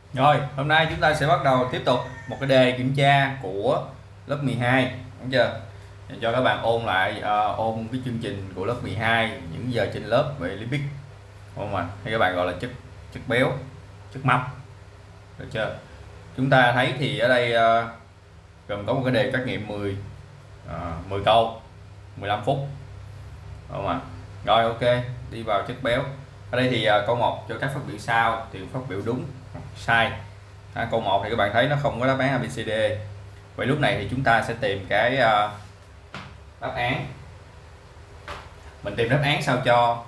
Rồi, hôm nay chúng ta sẽ bắt đầu tiếp tục một cái đề kiểm tra của lớp 12, đúng chưa? Để cho các bạn ôn lại, ôn cái chương trình của lớp 12 những giờ trên lớp về lipid, đúng không ạ? Hay các bạn gọi là chất chất béo, chất mập, được chưa? Chúng ta thấy thì ở đây gồm có một cái đề trắc nghiệm 10 câu, 15 phút, đúng không ạ? Rồi, ok, đi vào chất béo. Ở đây thì câu 1 cho các phát biểu sau thì phát biểu đúng hoặc sai. Câu 1 thì các bạn thấy nó không có đáp án ABCD. Vậy lúc này thì chúng ta sẽ tìm cái đáp án. Mình tìm đáp án sao cho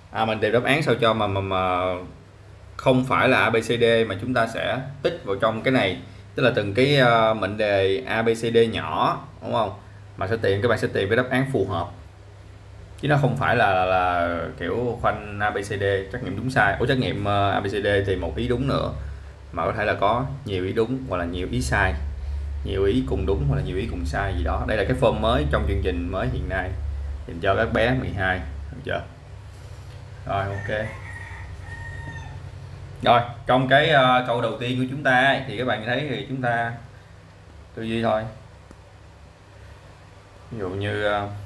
mà không phải là ABCD, mà chúng ta sẽ tích vào trong cái này, tức là từng cái mệnh đề ABCD nhỏ, đúng không? Mà các bạn sẽ tìm cái đáp án phù hợp, chứ nó không phải là kiểu khoanh ABCD trắc nghiệm đúng sai. Trắc nghiệm ABCD thì một ý đúng nữa, mà có thể là có nhiều ý đúng hoặc là nhiều ý sai, nhiều ý cùng đúng hoặc là nhiều ý cùng sai gì đó. Đây là cái form mới trong chương trình mới hiện nay dành cho các bé 12, được chưa? Rồi, ok. Rồi, trong cái câu đầu tiên của chúng ta thì các bạn thấy thì chúng ta tư duy thôi. Ví dụ như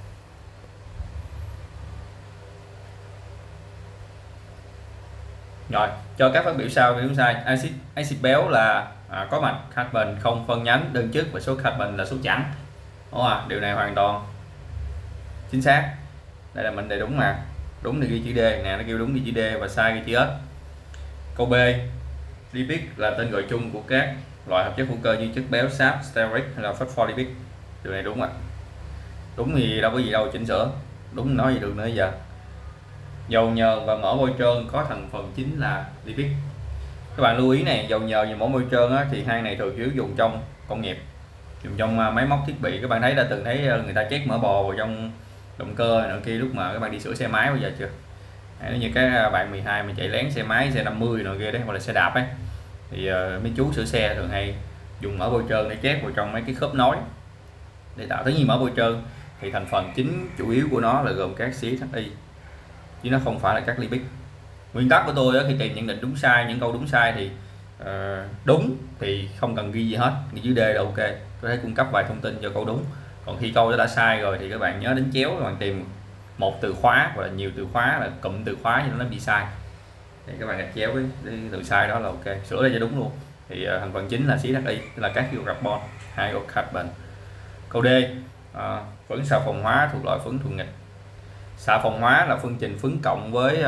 rồi, cho các phát biểu sau đúng sai. Axit béo là có mạch carbon không phân nhánh đơn chức và số carbon là số chẵn. Đúng không? Điều này hoàn toàn chính xác. Đây là mệnh đề đúng mà. Đúng thì ghi chữ D nè, nó kêu đúng ghi chữ D và sai ghi chữ S. Câu B, lipid là tên gọi chung của các loại hợp chất hữu cơ như chất béo, sáp, stearic hay là phospholipid. Điều này đúng ạ. Đúng thì đâu có gì đâu chỉnh sửa. Đúng nói gì được nữa giờ. Dầu nhờn và mỡ bôi trơn có thành phần chính là lipid. Các bạn lưu ý này, dầu nhờn và mỡ bôi trơn á, thì hai này thường dùng trong công nghiệp, dùng trong máy móc thiết bị. Các bạn thấy đã từng thấy người ta chét mỡ bò vào trong động cơ này kia lúc mà các bạn đi sửa xe máy bây giờ chưa? Nếu như các bạn 12 mà chạy lén xe máy, xe 50 rồi kia đấy, hoặc là xe đạp ấy, thì mấy chú sửa xe thường hay dùng mỡ bôi trơn để chét vào trong mấy cái khớp nối để tạo. Tất nhiên mỡ bôi trơn thì thành phần chính chủ yếu của nó là gồm các CHI, chứ nó không phải là các lipid. Nguyên tắc của tôi đó, khi tìm nhận định đúng sai, những câu đúng sai thì đúng thì không cần ghi gì hết, ghi chữ D là ok, có thể cung cấp vài thông tin cho câu đúng. Còn khi câu đã sai rồi thì các bạn nhớ đánh chéo, các bạn tìm một từ khóa hoặc là nhiều từ khóa, là cụm từ khóa cho nó bị sai, thì các bạn gạch chéo cái từ sai đó là ok, sửa lại cho đúng luôn. Thì thành phần chính là CHI, tức là các carbon, hydrocarbon. Câu D, phấn xà phòng hóa thuộc loại phấn thuần nghịch. Xà phòng hóa là phương trình phấn cộng với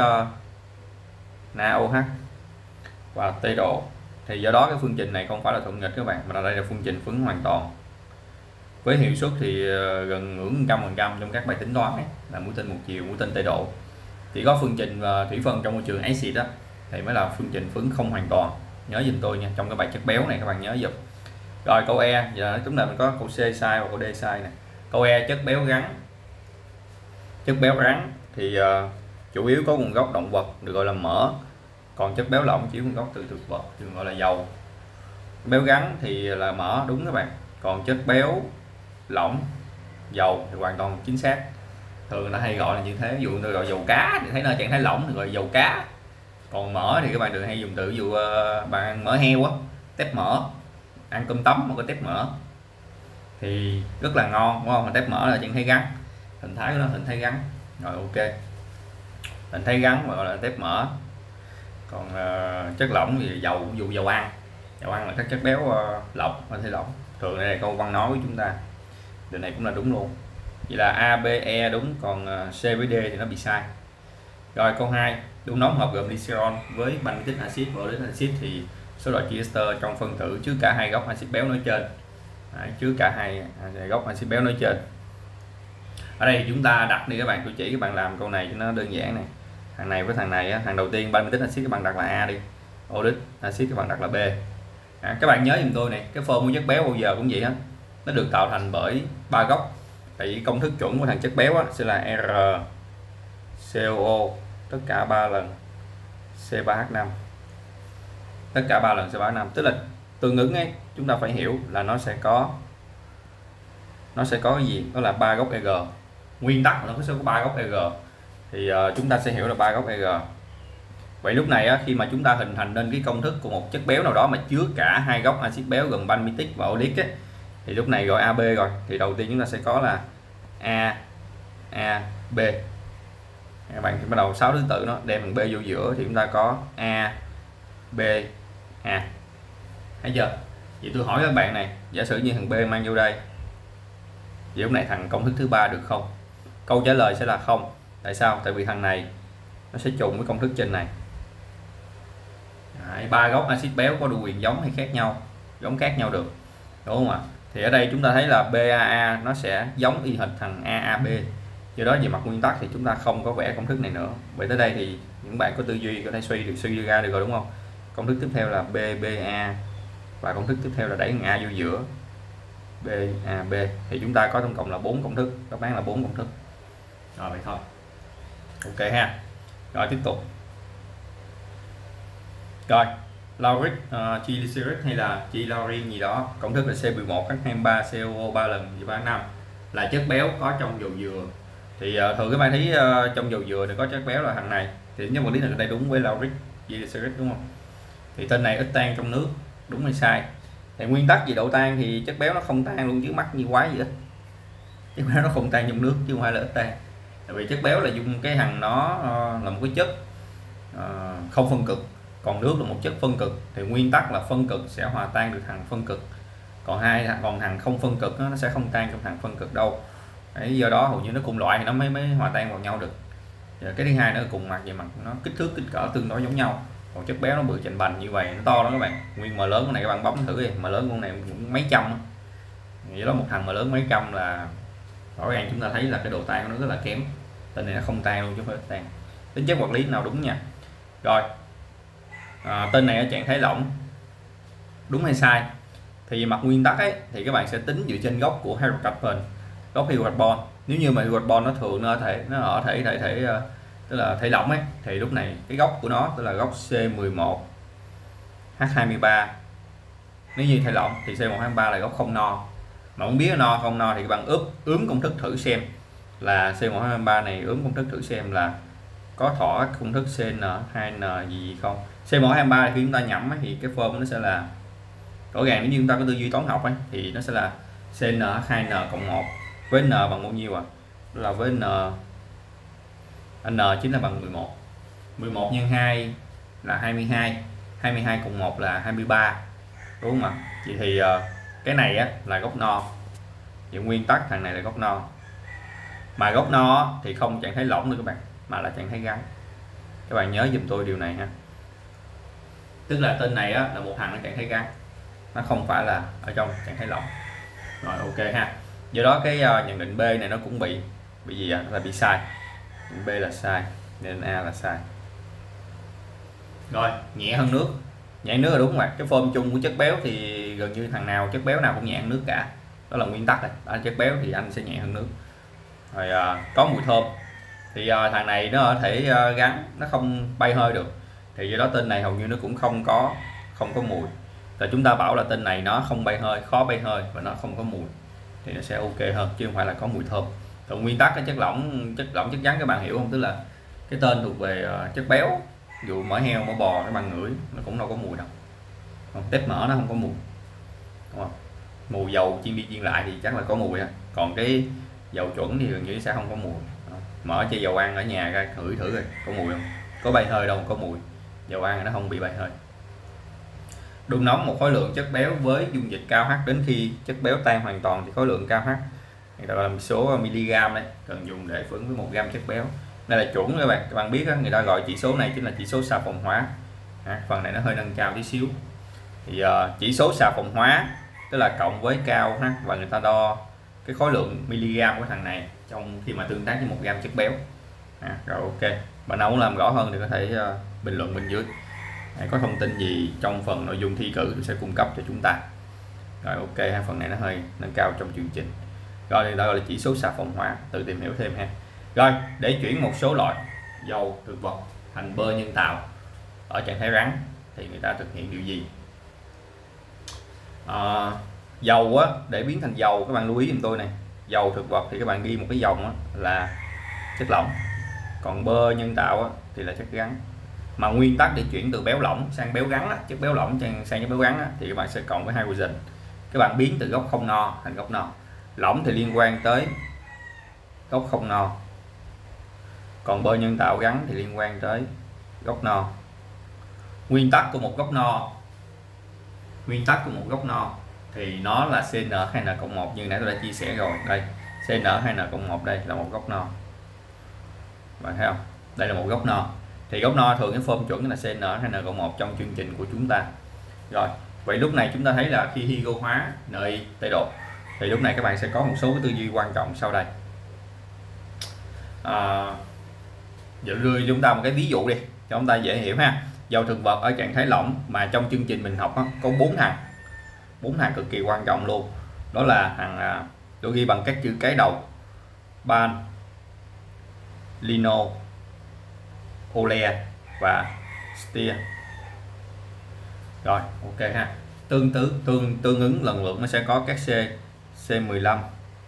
NaOH và T độ, thì do đó cái phương trình này không phải là thuận nghịch các bạn, mà đây là phương trình phấn hoàn toàn, với hiệu suất thì gần ngưỡng 100% trong các bài tính toán ấy, là mũi tên một chiều, mũi tên T độ. Chỉ có phương trình thủy phân trong môi trường axit đó thì mới là phương trình phấn không hoàn toàn, nhớ giùm tôi nha, trong cái bài chất béo này các bạn nhớ giùm. Rồi câu E, giờ chúng ta mình có câu C sai và câu D sai nè. Câu E, chất béo rắn. Chất béo rắn thì chủ yếu có nguồn gốc động vật, được gọi là mỡ, còn chất béo lỏng chỉ nguồn gốc từ thực vật, được gọi là dầu. Béo rắn thì là mỡ, đúng các bạn, còn chất béo lỏng, dầu thì hoàn toàn chính xác. Thường nó hay gọi là như thế. Ví dụ tôi gọi dầu cá thì thấy nó trạng thái lỏng thì gọi dầu cá, còn mỡ thì các bạn đừng hay dùng từ. Ví dụ bạn ăn mỡ heo á, tép mỡ, ăn cơm tấm một cái tép mỡ thì rất là ngon, đúng không? Mà tép mỡ là trạng thái gắn, hình thái của nó hình thái gắn. Rồi ok, hình thái gắn gọi là tép mỡ. Còn chất lỏng thì dầu, ví dụ dầu ăn là các chất béo lỏng, có thể lỏng. Thường đây là câu văn nói của chúng ta, điều này cũng là đúng luôn. Vậy là A, B, E đúng, còn C với D thì nó bị sai. Rồi câu 2, đun nóng hợp gồm glycerol với benzoic acid và oleic acid thì số loại chia ester trong phân tử chứa cả hai gốc axit béo nói trên. Chứa cả hai gốc axit béo nói trên. Ở đây thì chúng ta đặt đi các bạn, tôi chỉ các bạn làm câu này cho nó đơn giản này. Thằng này với thằng này á, thằng đầu tiên benzoic acid các bạn đặt là A đi, oleic acid các bạn đặt là B. Các bạn nhớ giùm tôi này, cái form của chất béo bao giờ cũng vậy hết, nó được tạo thành bởi ba gốc. Tại vì công thức chuẩn của thằng chất béo á, sẽ là R COO tất cả 3 lần C3H5, tất cả 3 lần C3H5, tức là tương ứng ấy, chúng ta phải hiểu là nó sẽ có cái gì, đó là 3 gốc EG. Nguyên tắc là nó sẽ có 3 gốc EG thì chúng ta sẽ hiểu là 3 gốc EG. Vậy lúc này á, khi mà chúng ta hình thành nên cái công thức của một chất béo nào đó mà chứa cả hai gốc axit béo gồm palmitic và oleic ấy, thì lúc này gọi AB rồi, thì đầu tiên chúng ta sẽ có là B. Các bạn bắt đầu 6 thứ tự nó đem thằng B vô giữa thì chúng ta có A B A. Thấy chưa? Vậy tôi hỏi các bạn này, giả sử như thằng B mang vô đây, vậy lúc này thằng công thức thứ ba được không? Câu trả lời sẽ là không. Tại sao? Tại vì thằng này nó sẽ trùng với công thức trên này. Ba gốc axit béo có đủ quyền giống hay khác nhau? Giống khác nhau được, đúng không ạ? Thì ở đây chúng ta thấy là BAA nó sẽ giống y hệt thằng AAB. Do đó về mặt nguyên tắc thì chúng ta không có vẽ công thức này nữa. Vậy tới đây thì những bạn có tư duy có thể suy ra được rồi, đúng không? Công thức tiếp theo là BBA và công thức tiếp theo là đẩy thằng A vô giữa, BAB. Thì chúng ta có tổng cộng là 4 công thức, đáp án là 4 công thức. Rồi vậy thôi. Ok ha. Rồi tiếp tục. Rồi lauric, triglycerid hay là G-laurin gì đó, công thức là C11H23COO 3 lần và 3 năm, là chất béo có trong dầu dừa. Thì thường các bạn thấy trong dầu dừa thì có chất béo là thằng này, thì nếu vật lý là đây đúng với lauric triglycerid, đúng không? Thì tên này ít tan trong nước, đúng hay sai? Thì nguyên tắc về độ tan thì chất béo nó không tan luôn, chứ mắc như quái gì đó. Chất béo nó không tan trong nước chứ không phải là ít tan. Tại vì chất béo là dùng cái thằng nó là một cái chất không phân cực, còn nước là một chất phân cực, thì nguyên tắc là phân cực sẽ hòa tan được thằng phân cực, còn thằng không phân cực nó sẽ không tan trong thằng phân cực đâu. Đấy, do đó hầu như nó cùng loại thì nó mới hòa tan vào nhau được. Và cái thứ hai nữa, cùng mặt về mặt nó kích cỡ tương đối giống nhau. Còn chất béo nó bự chành bành như vậy, nó to đó các bạn, nguyên M lớn con này các bạn bấm thử đi, M lớn con này cũng mấy trăm. Vậy đó, một thằng M lớn mấy trăm là rõ ràng chúng ta thấy là cái độ tan của nó rất là kém. Tên này nó không tan luôn chứ không phải tan. Tính chất vật lý nào đúng nha. Rồi tên này ở trạng thái lỏng, đúng hay sai? Thì mặt nguyên tắc ấy thì các bạn sẽ tính dựa trên gốc của hydrocarbon, gốc hydrocarbon. Nếu như mà hydrocarbon nó thường nó ở thể tức là thể lỏng ấy, thì lúc này cái gốc của nó tức là gốc C11H23. Nếu như thể lỏng thì C11H23 là gốc không no. Mà không biết no không no thì các bạn ướm công thức thử xem là C11H23 này, ướm công thức thử xem là có thỏa công thức CN2N gì không. C123 khi chúng ta nhẩm thì cái form nó sẽ là rõ ràng, nếu như chúng ta có tư duy toán học ấy, thì nó sẽ là CN2N cộng 1 với N bằng bao nhiêu đó là với N chính là bằng 11. 11 nhân 2 là 22, 22 cộng 1 là 23, đúng không ạ? Vậy thì cái này á, là gốc no. Vậy nguyên tắc thằng này là gốc no. Mà gốc no thì không trạng thái lỏng nữa các bạn, mà là trạng thái gắn. Các bạn nhớ giùm tôi điều này ha. Tức là tên này á, là một thằng ở trạng thái gắn, nó không phải là ở trong trạng thái lỏng. Rồi ok ha. Do đó cái nhận định B này nó cũng bị gì ạ? Là bị sai. B là sai nên A là sai. Rồi nhẹ hơn nước. Nhẹ nước là đúng rồi. Cái form chung của chất béo thì gần như thằng nào chất béo nào cũng nhẹ hơn nước cả. Đó là nguyên tắc này. Anh chất béo thì anh sẽ nhẹ hơn nước. Rồi có mùi thơm. Thì thằng này nó ở thể gắn, nó không bay hơi được. Thì do đó tên này hầu như nó cũng không có mùi. Rồi chúng ta bảo là tên này nó không bay hơi, khó bay hơi và nó không có mùi thì nó sẽ ok hơn, chứ không phải là có mùi thơm. Còn nguyên tắc cái chất lỏng chất rắn các bạn hiểu không? Tức là cái tên thuộc về chất béo, ví dụ mỡ heo, mỡ bò các bạn ngửi nó cũng đâu có mùi đâu. Còn tép mỡ nó không có mùi, đúng không? Mùi dầu chiên đi chiên lại thì chắc là có mùi ha. Còn cái dầu chuẩn thì gần như sẽ không có mùi. Mở chai dầu ăn ở nhà ra ngửi thử rồi, có mùi không? Có bay hơi đâu, có mùi. Dầu ăn nó không bị bay hơi. Đun nóng một khối lượng chất béo với dung dịch cao H đến khi chất béo tan hoàn toàn thì khối lượng cao H, người ta gọi là một số mg đấy, cần dùng để phứng với 1 gam chất béo. Đây là chuẩn các bạn biết đó, người ta gọi chỉ số này chính là chỉ số xà phòng hóa. Phần này nó hơi nâng cao tí xíu. Thì chỉ số xà phòng hóa tức là cộng với cao H, và người ta đo cái khối lượng mg của thằng này trong khi mà tương tác với 1 gam chất béo. Rồi ok. Bạn nào muốn làm rõ hơn thì có thể bình luận bên dưới. Có thông tin gì trong phần nội dung thi cử tôi sẽ cung cấp cho chúng ta. Rồi ok, phần này nó hơi nâng cao trong chương trình. Rồi thì đó là chỉ số xà phòng hóa, tự tìm hiểu thêm ha. Rồi để chuyển một số loại dầu thực vật thành bơ nhân tạo ở trạng thái rắn thì người ta thực hiện điều gì? Dầu á, để biến thành dầu các bạn lưu ý giùm tôi này. Dầu thực vật thì các bạn ghi một cái dòng là chất lỏng, còn bơ nhân tạo á, thì là chất rắn. mà nguyên tắc để chuyển từ béo lỏng sang béo gắn á, chất béo lỏng sang chất béo gắn á, thì các bạn sẽ cộng với hydrogen. Các bạn biến từ gốc không no thành gốc no. Lỏng thì liên quan tới gốc không no, còn bơ nhân tạo gắn thì liên quan tới gốc no. Nguyên tắc của một gốc no thì nó là CN2N+1 như nãy tôi đã chia sẻ rồi. Đây, CN2N+1 đây là một gốc no. Bạn thấy không? Đây là một gốc no. Thì gốc no thường cái form chuẩn là CN2N+1 trong chương trình của chúng ta. Rồi, vậy lúc này chúng ta thấy là khi hydro hóa NI tê đột thì lúc này các bạn sẽ có một số cái tư duy quan trọng sau đây. Giờ đưa chúng ta một cái ví dụ đi cho chúng ta dễ hiểu ha. Dầu thực vật ở trạng thái lỏng mà trong chương trình mình học có 4 thằng cực kỳ quan trọng luôn. Đó là thằng tôi ghi bằng các chữ cái đầu: ban, lino, ole và steer. Rồi, ok ha. Tương ứng lần lượt nó sẽ có các C, C15,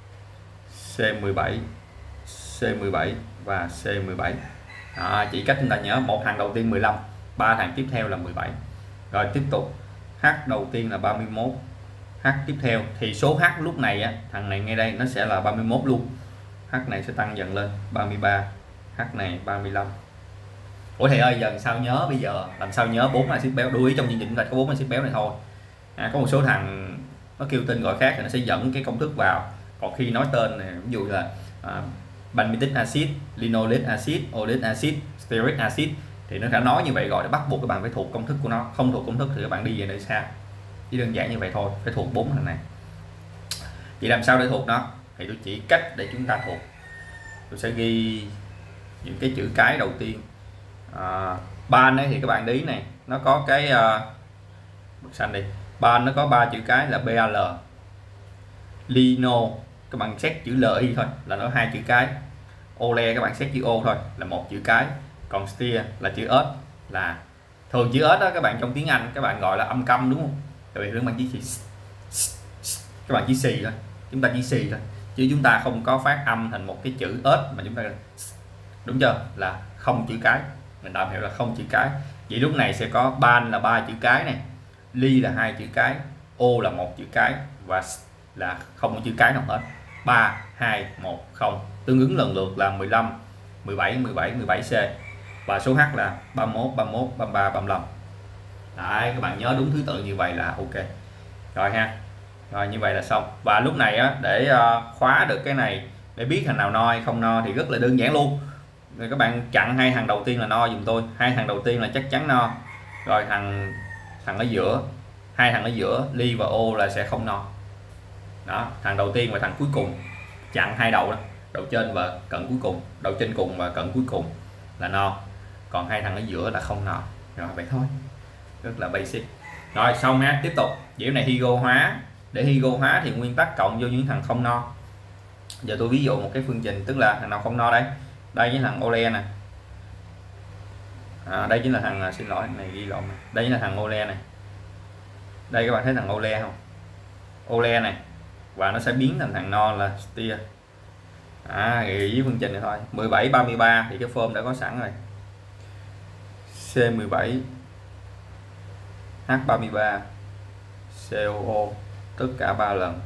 C17, C17 và C17. Chỉ cách chúng ta nhớ, một thằng đầu tiên 15, 3 thằng tiếp theo là 17. Rồi tiếp tục, H đầu tiên là 31, H tiếp theo thì số H lúc này á, thằng này ngay đây nó sẽ là 31 luôn. H này sẽ tăng dần lên 33, H này 35. Ủa thầy ơi, giờ sao nhớ, bây giờ làm sao nhớ 4 axit béo? Lưu ý trong chương trình chúng ta có 4 axit béo này thôi. Có một số thằng nó kêu tên gọi khác thì nó sẽ dẫn cái công thức vào. Còn khi nói tên này, ví dụ là palmitic acid, linoleic acid, oleic acid, stearic acid thì nó đã nói như vậy rồi, để bắt buộc các bạn phải thuộc công thức của nó. Không thuộc công thức thì các bạn đi về nơi xa. Chỉ đơn giản như vậy thôi, phải thuộc 4 thằng này. Vậy làm sao để thuộc nó? Thì tôi chỉ cách để chúng ta thuộc. Tôi sẽ ghi những cái chữ cái đầu tiên. Ban ấy thì các bạn để ý này, nó có cái bực xanh đi. Ban nó có 3 chữ cái là BAL. Lino các bạn xét chữ LI thôi là nó 2 chữ cái. Ole các bạn xét chữ O thôi là 1 chữ cái. Còn steer là chữ S, là thường chữ S đó các bạn trong tiếng Anh các bạn gọi là âm câm đúng không? Tại vì các bạn chỉ các bạn chỉ xì thôi, chúng ta chỉ xì thôi, chứ chúng ta không có phát âm thành một cái chữ S mà chúng ta đúng chưa, là không chữ cái. Mình tạm hiểu là không chữ cái. Vậy lúc này sẽ có ban là 3 chữ cái này, ly là 2 chữ cái, O là 1 chữ cái và là không có chữ cái nào hết. 3 2 1 0 tương ứng lần lượt là 15, 17, 17, 17C và số H là 31, 31, 33, 35. Đấy, các bạn nhớ đúng thứ tự như vậy là ok rồi ha. Rồi như vậy là xong. Và lúc này á, để khóa được cái này, để biết thằng nào no hay không no thì rất là đơn giản luôn. Rồi các bạn chặn 2 thằng đầu tiên là no dùm tôi. 2 thằng đầu tiên là chắc chắn no. Rồi thằng ở giữa, 2 thằng ở giữa ly và O là sẽ không no. Đó, thằng đầu tiên và thằng cuối cùng, chặn 2 đầu đó, đầu trên và cận cuối cùng, đầu trên cùng và cận cuối cùng là no. Còn 2 thằng ở giữa là không no. Rồi vậy thôi, rất là basic. Rồi xong ha, tiếp tục. Vậy này hydro hóa, để hydro hóa thì nguyên tắc cộng vô những thằng không no. Giờ tôi ví dụ một cái phương trình, tức là thằng nào không no đây. Đây với thằng ole nè. Đây chính là thằng, xin lỗi này ghi lộn này. Đây là thằng ole này. Đây các bạn thấy thằng ole không? Ole này, và nó sẽ biến thành thằng no là steer. Với phương trình này thôi. 17 33 thì cái form đã có sẵn rồi. C17 H33 COO tất cả 3 lần.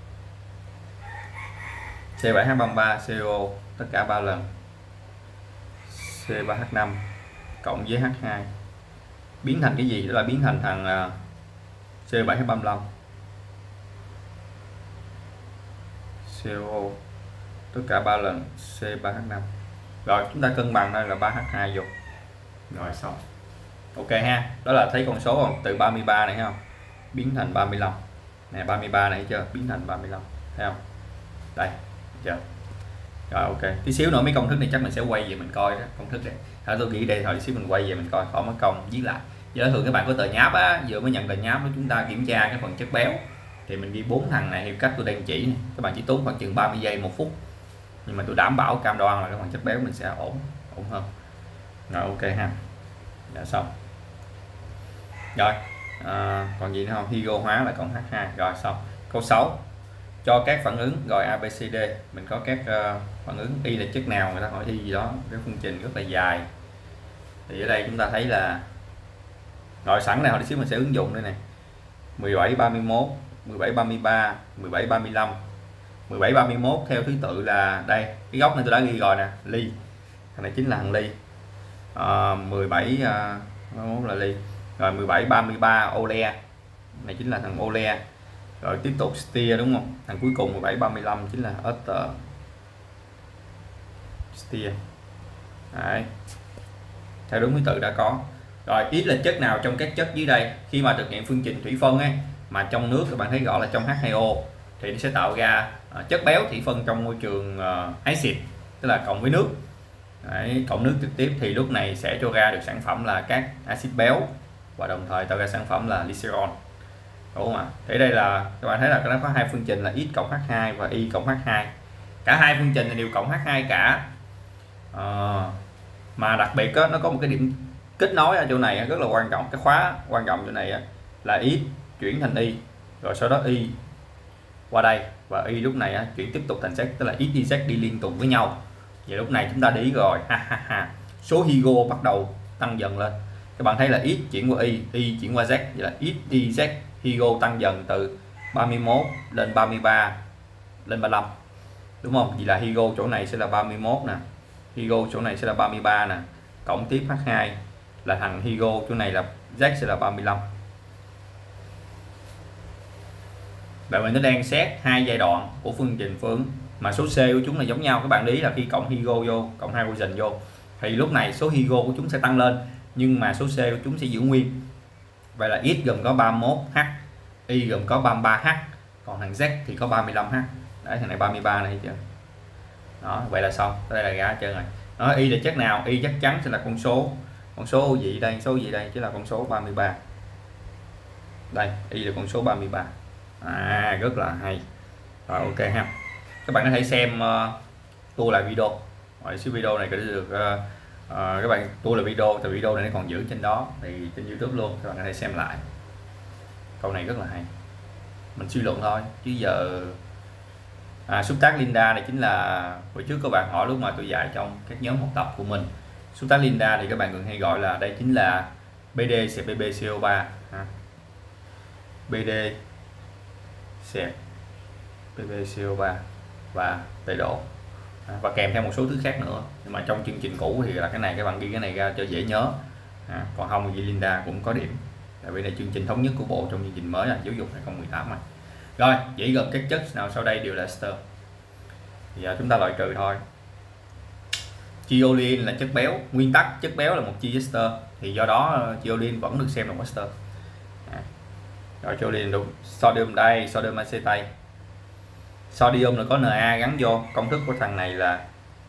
C7H33 CO tất cả 3 lần. C3H5 cộng với H2 biến thành cái gì? Đó là biến thành thằng C7H35 CO tất cả 3 lần C3H5. Rồi chúng ta cân bằng đây là 3H2 vô. Rồi xong. Ok ha. Đó là thấy con số không? Từ 33 này thấy không? Biến thành 35. Nè 33 này thấy chưa? Biến thành 35. Thấy không? Đây. Chưa? Rồi ok. Tí xíu nữa mấy công thức này chắc mình sẽ quay về mình coi đó, công thức này. Tôi nghĩ đây thôi, xíu mình quay về mình coi khỏi mất công viết lại. Giờ thường các bạn có tờ nháp á, vừa mới nhận tờ nháp đó chúng ta kiểm tra cái phần chất béo thì mình ghi 4 thằng này theo cách tôi đang chỉ này. Các bạn chỉ tốn khoảng chừng 30 giây 1 phút. Nhưng mà tôi đảm bảo cam đoan là cái phần chất béo mình sẽ ổn hơn. Rồi ok ha. Đã xong. Rồi còn gì nữa không? Hydro hóa là cộng H2. Rồi xong. Câu 6. Cho các phản ứng rồi ABCD, mình có các phản ứng Y là chất nào, người ta hỏi Y gì đó, cái phương trình rất là dài. Thì ở đây chúng ta thấy là rồi sẵn này, hồi tí xíu mình sẽ ứng dụng đây này, 1731, 1733, 1735. 1731 theo thứ tự là đây, cái góc này tôi đã ghi rồi nè, ly, thằng này chính là thằng ly. 1731 là ly, rồi 1733 ole, này chính là thằng ole, rồi tiếp tục steer đúng không, thằng cuối cùng 1735 chính là Otter steer. Đấy, theo đúng thứ tự đã có. Rồi ít là chất nào trong các chất dưới đây khi mà thực hiện phương trình thủy phân ấy, mà trong nước các bạn thấy rõ là trong H2O thì nó sẽ tạo ra chất béo thủy phân trong môi trường acid, tức là cộng với nước. Đấy, cộng nước trực tiếp thì lúc này sẽ cho ra được sản phẩm là các axit béo và đồng thời tạo ra sản phẩm là glycerol, đúng không ạ? Thì đây là các bạn thấy là nó có hai phương trình là X cộng H2 và Y cộng H2, cả hai phương trình đều cộng H2 cả. Mà đặc biệt đó, nó có một cái điểm kết nối ở chỗ này rất là quan trọng, cái khóa quan trọng chỗ này là X chuyển thành Y, rồi sau đó Y qua đây và Y lúc này chuyển tiếp tục thành Z, tức là X y Z đi liên tục với nhau. Vậy lúc này chúng ta để ý rồi, số Higo bắt đầu tăng dần lên. Các bạn thấy là X chuyển qua Y, Y chuyển qua Z, vậy là X y Z Higo tăng dần từ 31 lên 33 lên 35, đúng không? Vậy là Higo chỗ này sẽ là 31 nè, Higo chỗ này sẽ là 33 nè, cộng tiếp H2 là thằng Higo chỗ này là Z sẽ là 35. Vậy mình nó đang xét hai giai đoạn của phương trình phưởng mà số C của chúng là giống nhau. Các bạn để ý là khi cộng Higo vô, cộng hydrogen vô thì lúc này số Higo của chúng sẽ tăng lên, nhưng mà số C của chúng sẽ giữ nguyên. Vậy là X gồm có 31H, Y gồm có 33H, còn thằng Z thì có 35H. Đấy, thằng này 33 này chưa? Đó, vậy là xong. Đây là ra hết trơn rồi. Đó, Y là chất nào? Y chắc chắn sẽ là con số gì đây, số gì đây, chứ là con số 33. Đây, Y là con số 33. Rất là hay. Rồi, ok ha. Các bạn có thể xem tua lại video. Rồi xíu video này có được các bạn tua lại video, từ video này nó còn giữ trên đó thì trên YouTube luôn, các bạn có thể xem lại. Câu này rất là hay. Mình suy luận thôi chứ giờ xúc tác Linda này chính là hồi trước các bạn hỏi lúc mà tôi dạy trong các nhóm học tập của mình. Xúc tác Linda thì các bạn thường hay gọi là đây chính là BD CPB CO3, BD CPB CO3 và tẩy độ, và kèm theo một số thứ khác nữa. Nhưng mà trong chương trình cũ thì là cái này các bạn ghi cái này ra cho dễ nhớ. Còn không thì Linda cũng có điểm, tại vì là chương trình thống nhất của bộ trong chương trình mới là giáo dục 2018 mà. Rồi, chỉ gồm các chất nào sau đây đều là ester. Thì giờ chúng ta loại trừ thôi. Chiolin là chất béo, nguyên tắc chất béo là một chi ester, thì do đó chiolin vẫn được xem là ester. Rồi chiolin đúng. Sodium đây, sodium acetate. Sodium là có Na gắn vô, công thức của thằng này là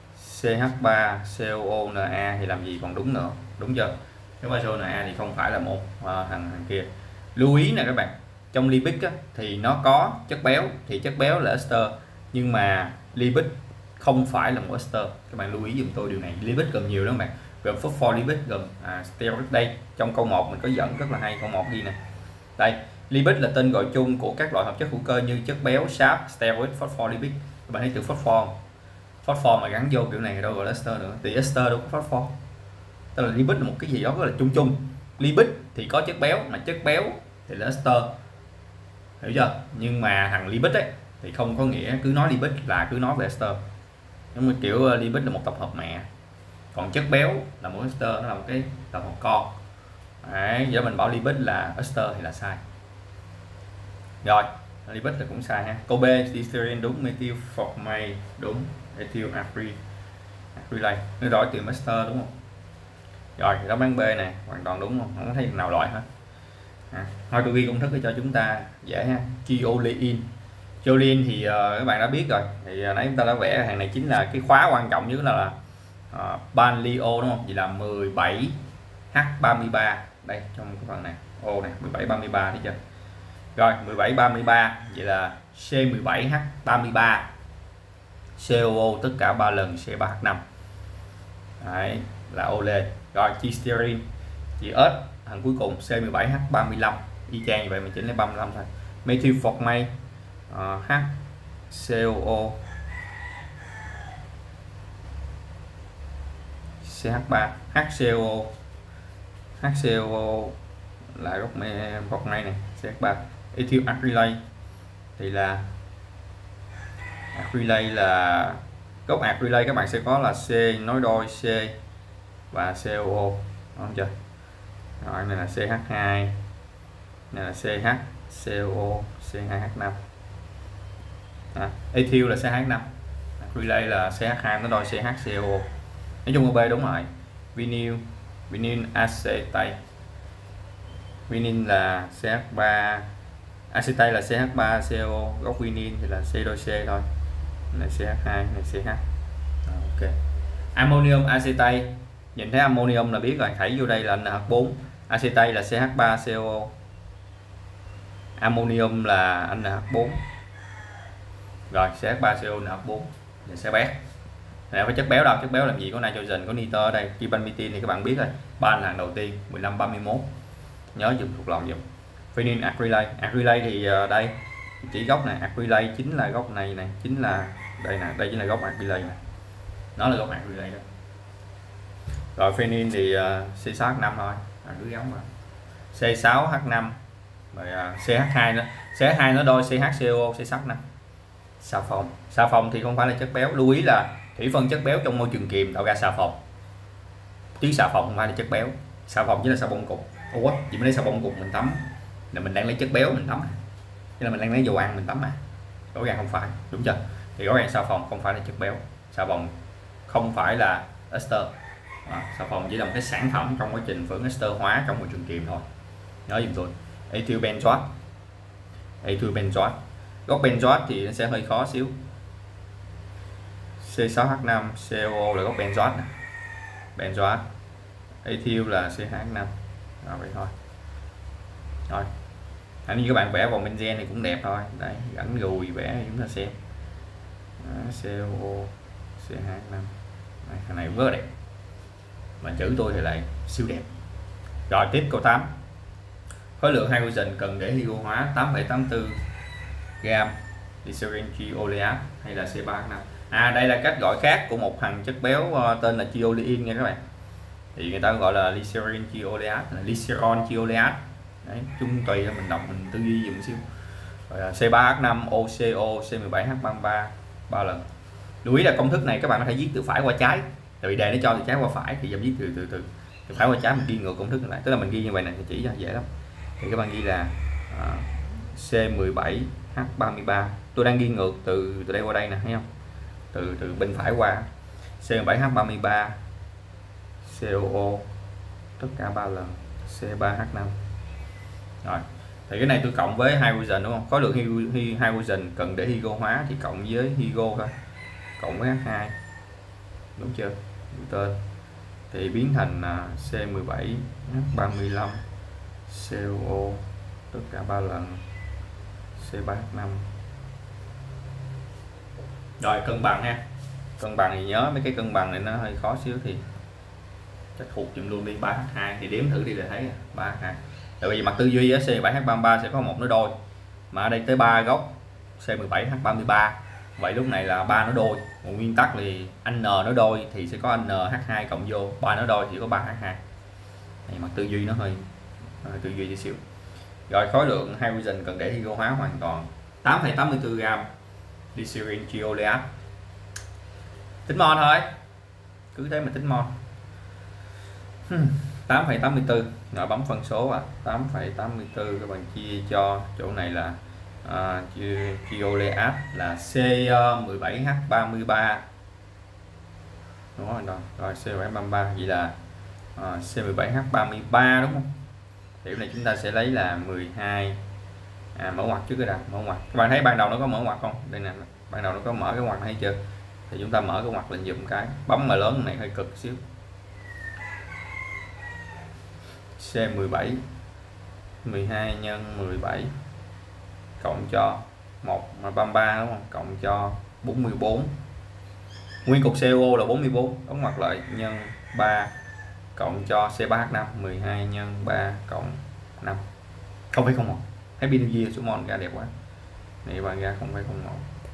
CH3COO Na, thì làm gì còn đúng nữa, đúng chưa? Nếu mà Na thì không phải là một thằng kia. Lưu ý nè các bạn, trong lipid thì nó có chất béo, thì chất béo là ester, nhưng mà lipid không phải là một ester. Các bạn lưu ý giùm tôi điều này. Lipid gồm nhiều lắm các bạn, gồm phospholipid, gồm steroid. Đây trong câu 1 mình có dẫn rất là hay, câu 1 ghi nè. Đây, lipid là tên gọi chung của các loại hợp chất hữu cơ như chất béo, sáp, steroid, phospholipid. Các bạn thấy từ phosphor mà gắn vô kiểu này đâu gọi là ester nữa, thì ester đâu có phosphor. Tức là lipid là một cái gì đó rất là chung chung. Lipid thì có chất béo, mà chất béo thì là ester, hiểu chưa? Nhưng mà thằng lipid ấy thì không có nghĩa cứ nói lipid là cứ nói về ester. Giống như kiểu lipid là một tập hợp mẹ, còn chất béo là một ester, nó là một cái tập hợp con. Đấy, giờ mình bảo lipid là ester thì là sai. Rồi, lipid là cũng sai ha. Câu B, glycerin đúng, methyl formate đúng, ethyl acrylate nó đổi từ ester đúng không? Rồi, đáp án B này hoàn toàn đúng không? Không thấy nào loại hết. Thôi tôi ghi công thức để cho chúng ta dễ ha. Chiolin. Chiolin thì các bạn đã biết rồi. Thì nãy chúng ta đã vẽ hàng này chính là cái khóa quan trọng nhất là banlio đúng không? Vậy là 17H33 đây trong cái phần này. O này 1733 thấy chưa? Rồi 1733 vậy là C17H33 COO tất cả 3 lần C3H5. Đấy là ole. Rồi chisterin chỉ ớt thằng cuối cùng C17H35 y chang như vậy, mình chỉnh lấy 35 thôi. Methyl formate HCOO CH3 HCOO HCO là gốc này CH3. Ethyl acrylate thì là gốc acrylate các bạn sẽ có là C nối đôi C và COO, đúng chưa? Rồi này là CH2, này là CH, COO, C2H5. Ethyl là CH5, acrylate là CH2 nó đôi CHCOO. Nói chung là B đúng rồi. Vinyl acetate, vinyl là CH3, acetate là CH3CO, gốc vinyl thì là C đôi C thôi. Này CH2, này CH. Ok. Ammonium acetate, nhìn thấy ammonium là biết rồi, thảy vô đây là NH4, acetate là CH3CO, ammonium là NH4, rồi CH3CO NH4 là sẽ bé. Này phải chất béo đâu, chất béo làm gì có nitrogen, có nitơ ở đây. Tripanmetin thì các bạn biết rồi, ba hàng đầu tiên 1531, nhớ dùng thuộc lòng dùng. Phenyl acrylate, acrylate thì đây chỉ gốc này, acrylate chính là gốc này chính là đây nè, đây chính là gốc acrylate này, nó là gốc acrylate đó. Rồi phenyl thì C6H5 thôi, cứ giống mà C6H5 rồi CH2 nữa, CH2 nó đôi CHCO, C6H5. Xà phòng thì không phải là chất béo, lưu ý là thủy phân chất béo trong môi trường kiềm tạo ra xà phòng, chứ xà phòng không phải là chất béo. Xà phòng chỉ là xà bông cục. Ủa, chỉ mới lấy xà bông cục mình tắm là mình đang lấy chất béo mình tắm à? Chứ là mình đang lấy dầu ăn mình tắm à? Rõ ràng không phải, đúng chưa? Thì rõ ràng xà phòng không phải là chất béo, xà phòng không phải là ester. Xà phòng chỉ là một cái sản phẩm trong quá trình phưởng ester hóa trong môi trường kiềm thôi, nhớ giùm tôi. Ethyl benzoate, gốc benzoate thì nó sẽ hơi khó xíu. C6H5 CO là gốc benzoate này. Benzoate, ethyl là CH5. Rồi vậy thôi. Rồi. Như các bạn vẽ vòng benzen này cũng đẹp thôi. Đây, gắn gùi vẽ chúng ta xem. CO CH5. Cái này rất là đẹp. Mà chữ tôi thì lại siêu đẹp. Rồi tiếp câu 8. Khối lượng hydrogen cần để hydro hóa 8,84 gram glycerin trioleate hay là C3H5. Đây là cách gọi khác của một thằng chất béo tên là triolein nha các bạn. Thì người ta gọi là glycerin trioleate, glycerol trioleate. Đấy, chung tùy là mình đọc mình tư duy dùng xíu. Rồi là C3H5 OCO C17H33 3 lần. Lưu ý là công thức này các bạn có thể viết từ phải qua trái. Tại vì đề nó cho từ trái qua phải thì giờ viết từ phải qua trái, mình ghi ngược công thức lại. Tức là mình ghi như vậy này thì chỉ cho dễ lắm. Thì các bạn ghi là C17H33. Tôi đang ghi ngược từ đây qua đây nè, thấy không? Từ bên phải qua. C17H33 COO tất cả 3 lần C3H5. Rồi, thì cái này tôi cộng với hydrogen đúng không? Khối lượng hydrogen cần để hydro hóa thì cộng với hydro thôi, cộng với H2, đúng chưa? Tên thì biến thành C17H35 COO tất cả 3 lần C3H5. Rồi cân bằng ha. Cân bằng thì nhớ mấy cái cân bằng này nó hơi khó xíu thì chắc thuộc chùm luôn đi. 3H2 thì đếm thử đi là thấy 3H2. Tại vì mặt tư duy ở C17H33 sẽ có một nó đôi, mà ở đây tới 3 gốc C17H33, vậy lúc này là 3 nó đôi. Một nguyên tắc thì N nó đôi thì sẽ có NH2 cộng vô, 3 nó đôi chỉ có 3H2. Này mặt tư duy nó hơi tư duy tí xíu. Rồi khối lượng hydrogen cần để hydro hóa hoàn toàn 8,84 gram glycerin trioleate. Tính mol thôi, cứ thế mà tính mol. 8,84. Rồi bấm phân số 8,84 các bạn chia cho chỗ này là trioleate là C17H33 đúng rồi. Rồi C17H33 vậy là C17H33 đúng không? Thì này chúng ta sẽ lấy là 12 mở ngoặc trước cái đã, mở ngoặc. Các bạn thấy ban đầu nó có mở ngoặc không? Đây nè, ban đầu nó có mở cái ngoặc này chưa? Thì chúng ta mở cái ngoặc lên dùm cái, bấm mà lớn này hơi cực xíu. C17 12 nhân 17 cộng cho 1,33 đúng không? Cộng cho 44. Nguyên cục CO là 44, đóng ngoặc lại nhân 3 cộng cho C3H5 12 nhân 3 cộng 5. 0,01. Thấy pin energy số mol ra đẹp quá. Này bạn ra 0,01.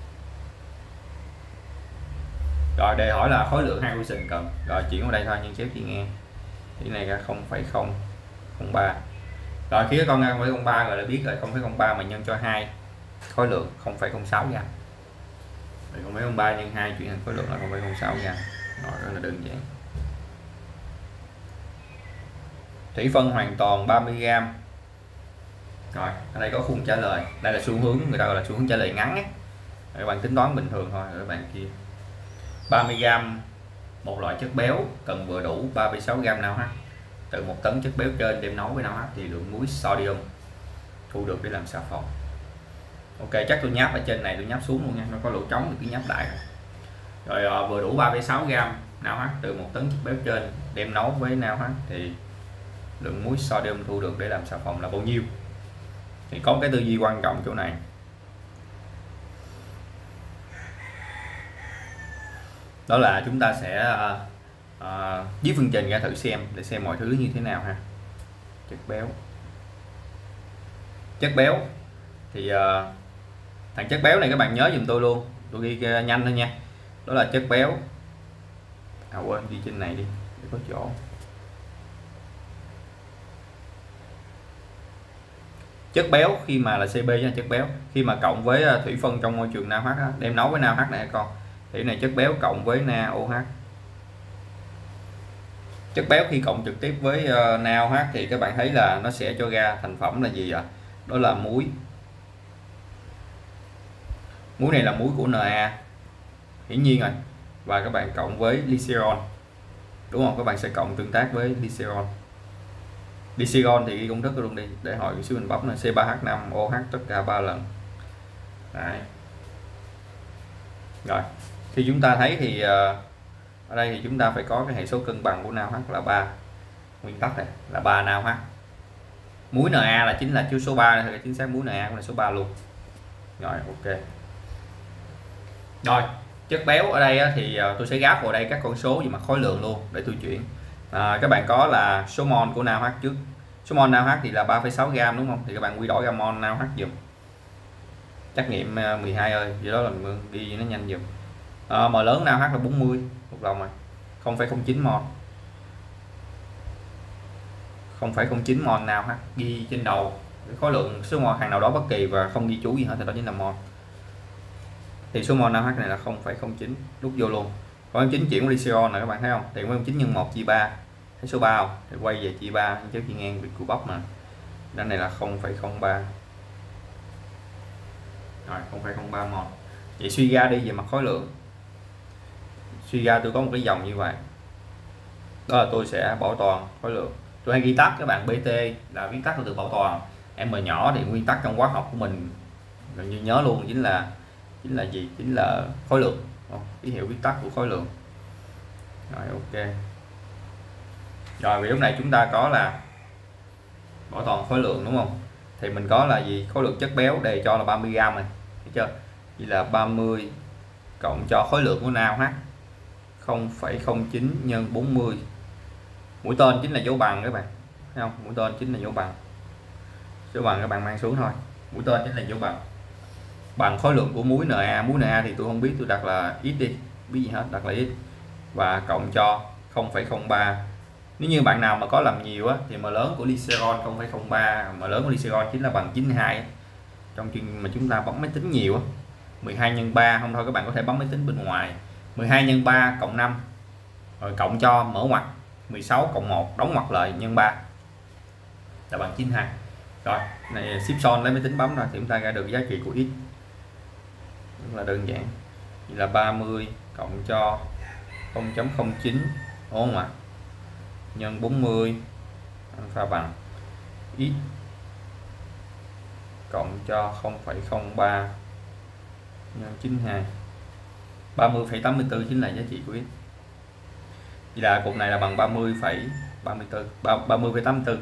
Rồi đề hỏi là khối lượng hydrogen cần. Rồi chuyển vào đây thôi, nhân chép chị nghe. Cái này ra 0,0 0,03. Rồi khi con 0,03 rồi là biết rồi, 0,03 mà nhân cho 2 khối lượng 0,06 gram. Rồi 0,03 nhân 2 chuyển thành khối lượng là 0,06 gram. Rồi rất là đơn giản. Thủy phân hoàn toàn 30 gram. Rồi ở đây có khung trả lời, đây là xu hướng, người ta gọi là xu hướng trả lời ngắn ấy. Các bạn tính toán bình thường thôi. Các bạn kia 30 gram một loại chất béo cần vừa đủ 36 gram NaOH. Từ 1 tấn chất béo trên đem nấu với NaOH thì lượng muối sodium thu được để làm xà phòng. Ok, chắc tôi nháp ở trên này, tôi nháp xuống luôn nha, nó có lỗ trống thì cứ nháp lại. Rồi vừa đủ 36 gram NaOH từ 1 tấn chất béo trên đem nấu với NaOH thì lượng muối sodium thu được để làm xà phòng là bao nhiêu? Thì có cái tư duy quan trọng chỗ này. Đó là chúng ta sẽ viết phương trình ra thử xem để xem mọi thứ như thế nào ha. Chất béo thì thằng chất béo này các bạn nhớ giùm tôi luôn, tôi ghi nhanh thôi nha. Đó là chất béo, quên ghi trên này đi để có chỗ. Chất béo khi mà là CB nha, chất béo khi mà cộng với thủy phân trong môi trường NaOH đem nấu với NaOH này con, thì này chất béo cộng với NaOH. Chất béo khi cộng trực tiếp với NaOH thì các bạn thấy là nó sẽ cho ra thành phẩm là gì ạ? Đó là muối. Muối này là muối của Na, hiển nhiên rồi. Và các bạn cộng với glycerol, đúng không? Các bạn sẽ cộng tương tác với glycerol. Glycerol thì ghi công thức luôn đi để hỏi xíu mình bấm là C3H5OH tất cả 3 lần. Đấy. Rồi khi chúng ta thấy thì ở đây thì chúng ta phải có cái hệ số cân bằng của NaOH là 3. Nguyên tắc này là 3 NaOH. Muối Na là chính là chứa số 3, thì chính xác muối Na cũng là số 3 luôn. Rồi ok. Rồi chất béo ở đây thì tôi sẽ gáp vào đây các con số gì mà khối lượng luôn để tôi chuyển. Các bạn có là số mol của NaOH trước. Số mol NaOH thì là 3,6 gram đúng không? Thì các bạn quy đổi ra mol NaOH dùm. Trắc nghiệm 12 ơi, vậy đó là mình ghi nó nhanh dùm. M lớn NaOH là 40 một đồng rồi. 0,09 mol. 0,09 mol NaOH ghi trên đầu khối lượng số mol hàng nào đó bất kỳ và không ghi chú gì hết thì đó chính là mol. Thì số mol NaOH này là 0,09, đút vô luôn. 0,09 chuyển glycerol này các bạn thấy không? Thì 0,09 nhân 1 chia 3. Thấy số 3 không? Thì quay về chia 3 chứ chia ngang việc của bóc mà. Đây này là 0,03. Rồi 0,03 mol. Vậy suy ra đi về mặt khối lượng. Suy ra tôi có một cái dòng như vậy. Đó là tôi sẽ bảo toàn khối lượng. Tôi hay ghi tắt các bạn, BT là viết tắt từ bảo toàn. M nhỏ thì nguyên tắc trong hóa học của mình gần như nhớ luôn, chính là gì? Chính là khối lượng. Ký hiệu viết tắt của khối lượng. Rồi ok. Rồi vì lúc này chúng ta có là bảo toàn khối lượng đúng không? Thì mình có là gì? Khối lượng chất béo đề cho là 30 gram này. Thấy chưa? Vậy là 30 cộng cho khối lượng của NaOH 0,09 nhân 40. Mũi tên chính là dấu bằng các bạn. Thấy không? Mũi tên chính là dấu bằng. Dấu bằng các bạn mang xuống thôi. Mũi tên chính là dấu bằng. Bằng khối lượng của muối Na. Muối Na thì tôi không biết, tôi đặt là x đi, biết gì hết, đặt là x. Và cộng cho 0,03. Nếu như bạn nào mà có làm nhiều á thì M lớn của glycerol 0,03, M lớn của glycerol chính là bằng 92. Trong chuyện mà chúng ta bấm máy tính nhiều á, 12 nhân 3 không thôi các bạn có thể bấm máy tính bên ngoài. 12 nhân 3 cộng 5. Rồi cộng cho mở ngoặc 16 cộng 1 đóng ngoặc lại nhân 3 là bằng 92. Rồi, này ship son lấy máy tính bấm ra thì chúng ta ra được giá trị của x. Rất là đơn giản. Vậy là 30 cộng cho 0,09 đúng không ạ? Nhân 40 alpha bằng x cộng cho 0,03 nhân 92. 30,84 chính là giá trị của x. Vậy là cục này là bằng 30,84. 30,84.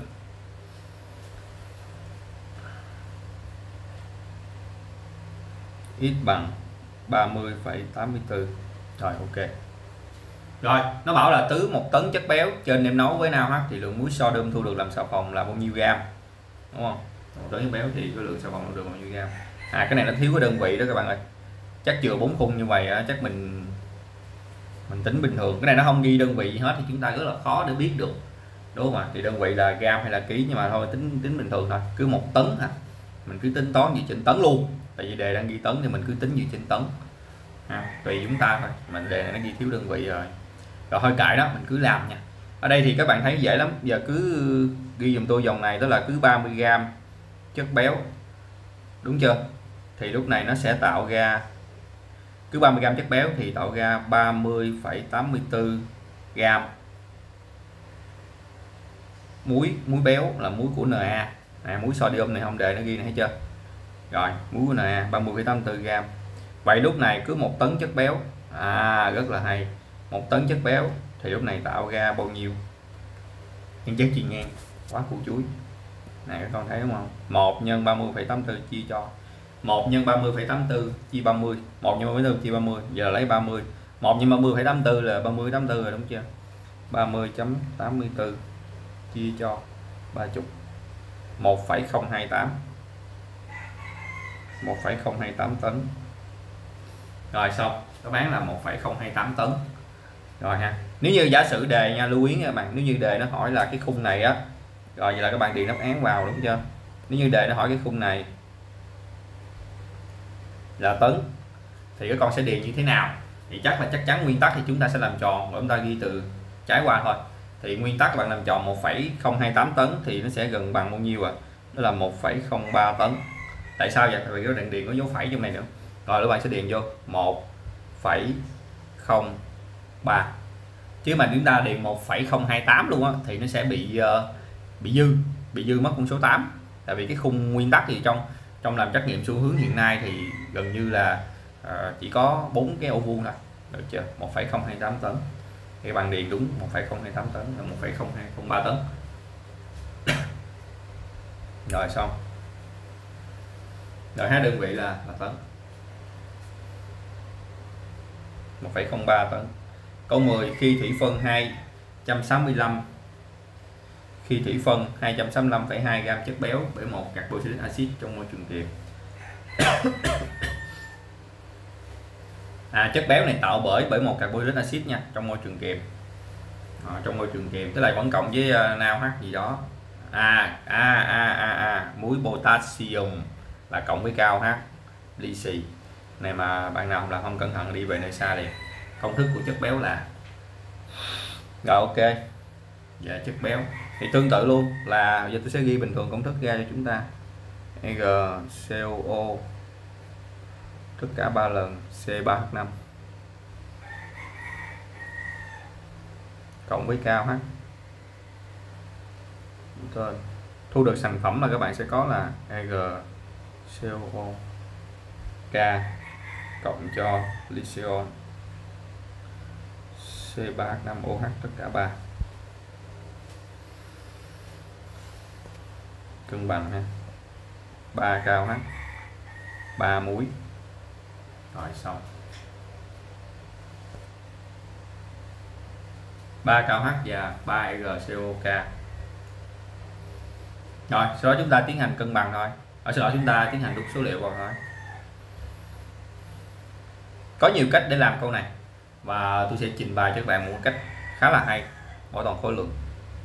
X bằng 30,84. Rồi ok. Rồi nó bảo là tứ 1 tấn chất béo trên đem nấu với NaOH thì lượng muối sodium thu được làm xà phòng là bao nhiêu gram, đúng không? 1 tấn chất béo thì cái lượng xà phòng được bao nhiêu gram. Cái này nó thiếu cái đơn vị đó các bạn ơi. Chắc chừa 4 khung như vậy chắc mình tính bình thường. Cái này nó không ghi đơn vị gì hết thì chúng ta rất là khó để biết được đúng không ạ? Thì đơn vị là gam hay là ký, nhưng mà thôi tính bình thường thôi, cứ 1 tấn hả, mình cứ tính toán dựa trên tấn luôn, tại vì đề đang ghi tấn thì mình cứ tính dựa trên tấn tùy chúng ta thôi, mình đề này nó ghi thiếu đơn vị rồi, rồi thôi kệ đó, mình cứ làm nha. Ở đây thì các bạn thấy dễ lắm, giờ cứ ghi dùm tôi dòng này, đó là cứ 30g chất béo, đúng chưa? Thì lúc này nó sẽ tạo ra cứ 30g chất béo thì tạo ra 30,84g muối béo, là muối của Na. Muối sodium này không đề nó ghi này, thấy chưa? Rồi muối của Na 30,84g. Vậy lúc này cứ 1 tấn chất béo, rất là hay, 1 tấn chất béo thì lúc này tạo ra bao nhiêu nhân chất chiên ngang, quá củ chuối này, các con thấy đúng không? 1 nhân 30,84 chia cho 1 nhân 30,84 chia 30, 1 nhân 30,84 chia 30, giờ lấy 30, 1 nhân 30,84 là 30,84 rồi, đúng chưa? 30,84 chia cho 30, 1,028 tấn. Rồi xong, nó bán là 1,028 tấn. Rồi ha. Nếu như giả sử đề nha, lưu ý nha các bạn, nếu như đề nó hỏi là cái khung này á, rồi vậy là các bạn điền đáp án vào, đúng chưa? Nếu như đề nó hỏi cái khung này là tấn thì các con sẽ điền như thế nào? Thì chắc chắn nguyên tắc thì chúng ta sẽ làm tròn, rồi chúng ta ghi từ trái qua thôi. Thì nguyên tắc các bạn làm tròn 1,028 tấn thì nó sẽ gần bằng bao nhiêu đó là 1,03 tấn. Tại sao vậy? Tại vì cái điền có dấu phẩy trong này nữa. Rồi các bạn sẽ điền vô 1,03, chứ mà chúng ta điền 1,028 luôn á thì nó sẽ bị dư mất con số 8. Tại vì cái khung nguyên tắc thì trong làm trắc nghiệm xu hướng hiện nay thì gần như là chỉ có 4 cái ô vuông thôi, được chưa? 1,028 tấn thì bạn điền đúng 1,028 tấn là 1,0203 tấn. Rồi xong, rồi hai đơn vị là tấn, 1,03 tấn. Câu 10, khi thủy phân 265 265,2 gam chất béo bởi 1 carboxylic acid trong môi trường kiềm. Chất béo này tạo bởi 1 carboxylic acid nha, trong môi trường kiềm. Trong môi trường kiềm tức là vẫn cộng với NaOH gì đó. Muối potassium là cộng với KOH, ly xì. Này mà bạn nào là không cẩn thận đi về nơi xa liền. Công thức của chất béo là, rồi ok. Dạ, chất béo thì tương tự luôn, là giờ tôi sẽ ghi bình thường công thức ra cho chúng ta. NaCO tất cả 3 lần C3H5 cộng với KOH. Thu được sản phẩm là các bạn sẽ có là AgCO K cộng cho lithium C3H5OH tất cả 3 cân bằng ha, 3 KOH 3 muối. Rồi xong, 3 KOH và 3 AgCOK. Rồi sau đó chúng ta tiến hành cân bằng thôi, sau đó chúng ta tiến hành đúc số liệu vào thôi. Có nhiều cách để làm câu này và tôi sẽ trình bày cho các bạn một cách khá là hay, bảo toàn khối lượng.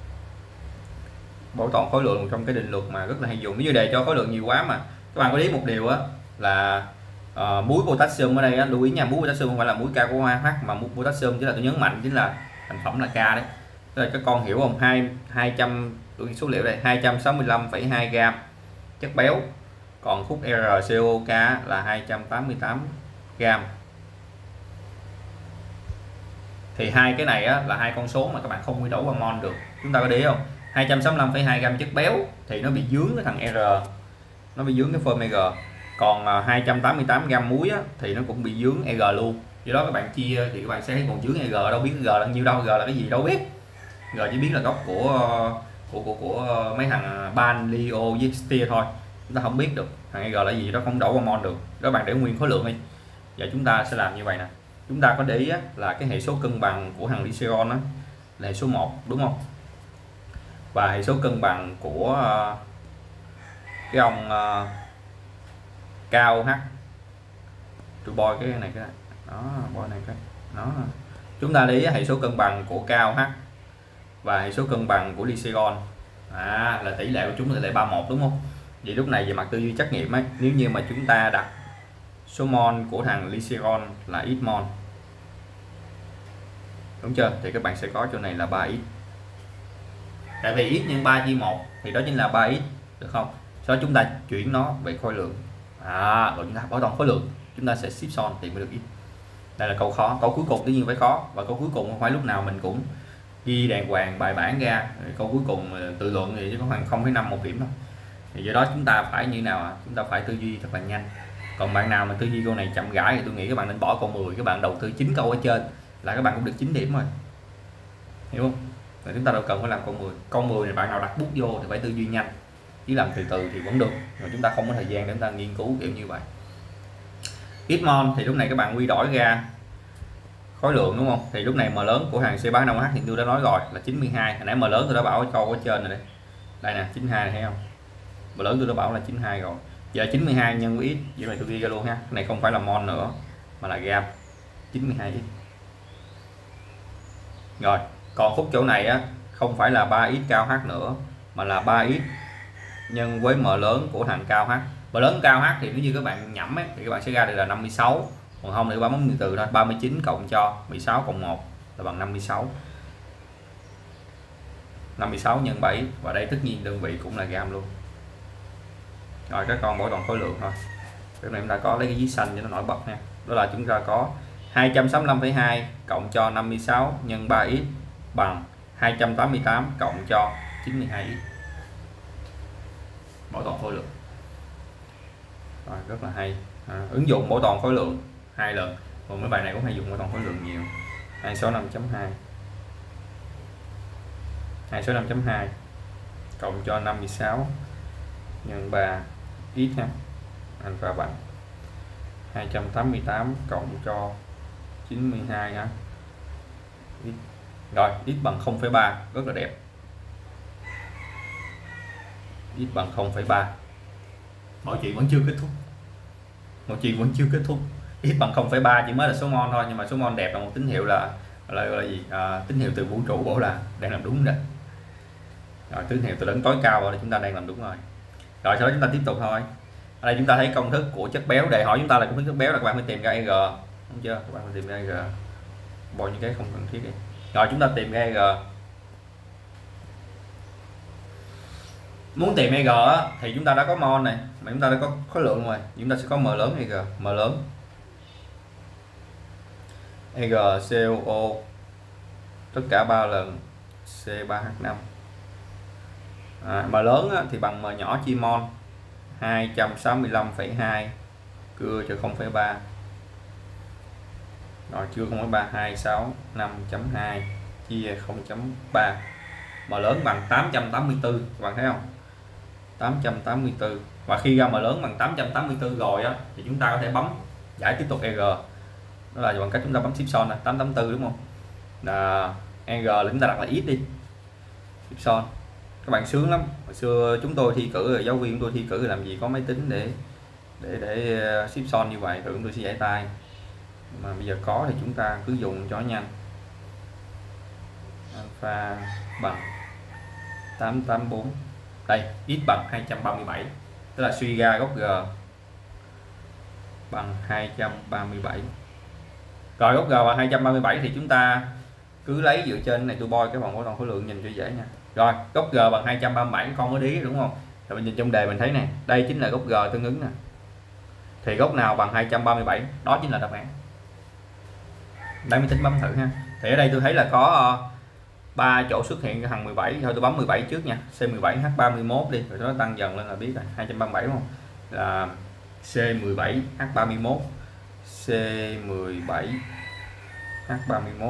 Bảo toàn khối lượng trong cái định luật mà rất là hay dùng. Nếu như đề cho khối lượng nhiều quá mà các bạn có biết một điều á là muối potassium ở đây á, lưu ý nha, muối potassium không phải là muối KOH mà muối potassium chính là, tôi nhấn mạnh, chính là thành phẩm là K đấy. Tức là các con hiểu không? 200 số liệu đây 265,2 gam chất béo, còn khúc RCOK là 288 gam. Thì hai cái này á, là hai con số mà các bạn không quy đổi bằng mol được. Chúng ta có để ý không? 265,2 gam chất béo thì nó bị dướng cái thằng R, nó bị dướng cái form G. Còn 288 gam muối á, thì nó cũng bị dướng G luôn. Do đó các bạn chia thì các bạn sẽ thấy còn dướng G, đâu biết G là nhiêu đâu, G là cái gì đâu biết. G chỉ biết là gốc của mấy thằng ban, Leo với Steer thôi. Chúng ta không biết được thằng G là gì, đó không đổi qua mol được. Các bạn để nguyên khối lượng đi. Và chúng ta sẽ làm như vậy nè. Chúng ta có để ý á, là cái hệ số cân bằng của thằng glycerol á là hệ số 1, đúng không? Và hệ số cân bằng của cái ông KOH, tôi bôi cái này đó, bôi này cái đó. Chúng ta để ý hệ số cân bằng của KOH và hệ số cân bằng của glyceron là tỷ lệ của chúng là tỷ lệ 31 đúng không? Vậy lúc này về mặt tư duy trắc nghiệm ấy, nếu như mà chúng ta đặt số mol của thằng glyceron là x mol, đúng chưa, thì các bạn sẽ có chỗ này là 3x. Tại vì x nhân 3 chia 1 thì đó chính là 3x, được không? Sau đó chúng ta chuyển nó về khối lượng, rồi chúng ta bảo toàn khối lượng, chúng ta sẽ ship son tìm mới được x. Đây là câu khó, câu cuối cùng tất nhiên phải khó, và câu cuối cùng không phải lúc nào mình cũng ghi đàng hoàng bài bản ra. Câu cuối cùng tự luận thì chỉ có khoảng 0,5 một điểm thôi. Thì do đó chúng ta phải như nào chúng ta phải tư duy thật là nhanh. Còn bạn nào mà tư duy câu này chậm rãi thì tôi nghĩ các bạn nên bỏ câu 10, các bạn đầu tư 9 câu ở trên là các bạn cũng được 9 điểm rồi, hiểu không? Rồi chúng ta đâu cần phải làm câu 10. Câu 10 này bạn nào đặt bút vô thì phải tư duy nhanh, chứ làm từ từ thì vẫn được, rồi chúng ta không có thời gian để chúng ta nghiên cứu kiểu như vậy. X mol thì lúc này các bạn quy đổi ra khối lượng đúng không? Thì lúc này m lớn của hàng C35H thì tôi đã nói rồi là 92. Hồi nãy m lớn tôi đã bảo ở câu ở trên này đây nè, 92 này thấy không? M lớn tôi đã bảo là 92 rồi. Giờ 92 nhân với x, vậy này tôi ghi ra luôn ha. Cái này không phải là mol nữa mà là gam, 92x. Rồi, còn khúc chỗ này không phải là 3x cao H nữa mà là 3x nhân với m lớn của thằng cao H. M lớn cao H thì nếu như các bạn nhẩm thì các bạn sẽ ra được là 56. Còn không thì bấm từ từ thôi, 39 cộng cho 16 cộng 1 là bằng 56. 56 nhân 7, và đây tất nhiên đơn vị cũng là gam luôn. Rồi các con bảo toàn khối lượng thôi. Cái này chúng ta có lấy cái dí xanh cho nó nổi bật nha. Đó là chúng ta có 265,2 cộng cho 56 nhân 3x bằng 288 cộng cho 92x. Bảo toàn khối lượng. Rồi, rất là hay. Ứng dụng bảo toàn khối lượng 2 lần. Còn mấy bài này cũng hay dùng bảo toàn khối lượng nhiều. 265.2 265.2 cộng cho 56 nhân 3 x ha, alpha bằng 288 cộng cho 92 ha. Rồi x bằng 0,3, rất là đẹp. X bằng 0,3. Mọi chuyện vẫn chưa kết thúc. Mọi chuyện vẫn chưa kết thúc. X bằng 0,3 chỉ mới là số mol thôi, nhưng mà số mol đẹp là một tín hiệu là gì? Tín hiệu từ vũ trụ bảo là đang làm đúng rồi. Rồi tín hiệu từ đấng tối cao là chúng ta đang làm đúng rồi. Rồi sau đó chúng ta tiếp tục thôi. Ở đây chúng ta thấy công thức của chất béo, đề hỏi chúng ta là công thức chất béo là các bạn phải tìm ra EG, đúng chưa? Các bạn phải tìm ra EG. Bỏ những cái không cần thiết đi. Rồi chúng ta tìm ra EG. Muốn tìm EG thì chúng ta đã có mol này, mà chúng ta đã có khối lượng rồi, chúng ta sẽ có m lớn EG, m lớn EG COO tất cả 3 lần C3H5. M lớn thì bằng m nhỏ chia mol, 265,2 cưa cho 0,3. Rồi chưa 0,3, 265.2 chia 0.3. M lớn bằng 884, các bạn thấy không? 884. Và khi ra m lớn bằng 884 rồi thì chúng ta có thể bấm giải tiếp tục EG. Đó là bằng cách chúng ta bấm ship son 884 đúng không? Là EG là chúng ta đặt là x đi. Ship son. Các bạn sướng lắm. Hồi xưa chúng tôi thi cử, giáo viên tôi thi cử làm gì có máy tính để ship son như vậy, thường tôi sẽ giải tay. Mà bây giờ có thì chúng ta cứ dùng cho nhanh. Alpha bằng 884. Đây, x bằng 237. Tức là suy ra góc G bằng 237. Rồi góc G bằng 237 thì chúng ta cứ lấy dựa trên này tôi bôi cái vòng bảo toàn khối lượng nhìn cho dễ nha. Rồi, góc G bằng 237 con có đi đúng không? Rồi mình nhìn trong đề mình thấy này, đây chính là góc G tương ứng nè. Thì góc nào bằng 237, đó chính là đáp án. Đây mới tính bấm thử ha. Thì ở đây tôi thấy là có 3 chỗ xuất hiện thằng 17, thôi tôi bấm 17 trước nha. C17H31 đi, rồi nó tăng dần lên là biết rồi, 237 đúng không? Là C17H31, C17H31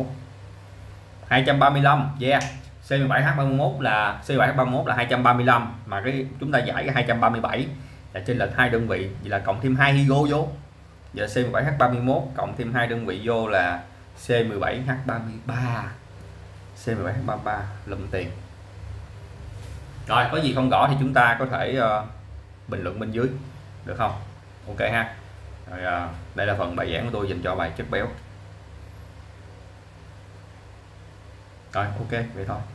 235, yeah. C17H31 là C17H31 là 235, mà cái chúng ta giải cái 237 là chênh lệch 2 đơn vị, vậy là cộng thêm 2 higo vô. Giờ C17H31 cộng thêm 2 đơn vị vô là C17H33. C17H33 lụm tiền. Rồi có gì không rõ thì chúng ta có thể bình luận bên dưới được không? Ok ha. Rồi đây là phần bài giảng của tôi dành cho bài chất béo. Rồi ok vậy thôi.